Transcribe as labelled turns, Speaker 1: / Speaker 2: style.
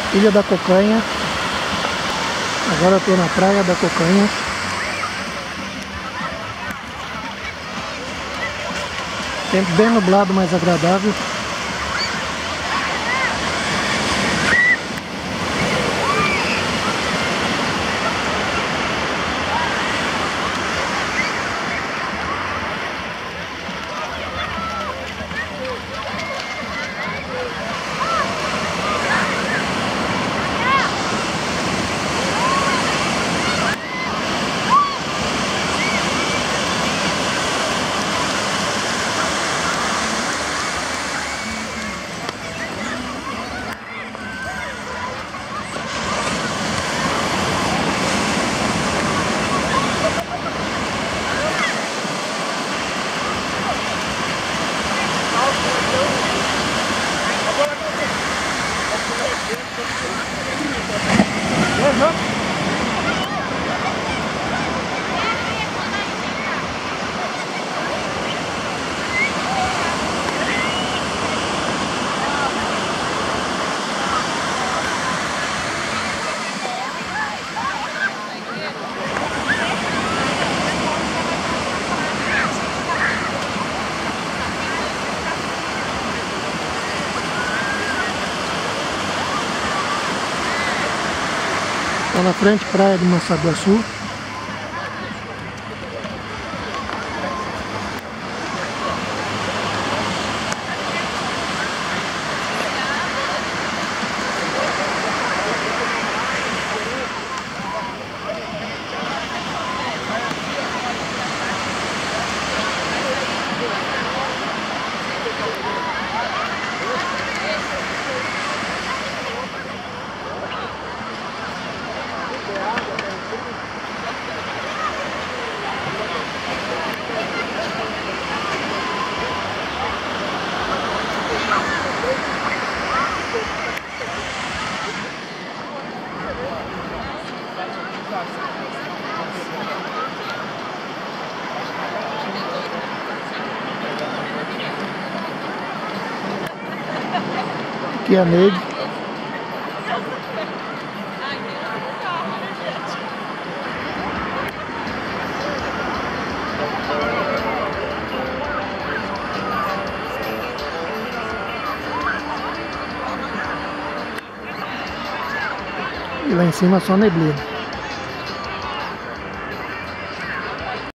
Speaker 1: Ilha da Cocanha. Agora eu tô na praia da Cocanha. Tempo bem nublado, mais agradável. Tá na frente, praia de Massaguaçu. Aqui é a Neide. E lá em cima só neblina.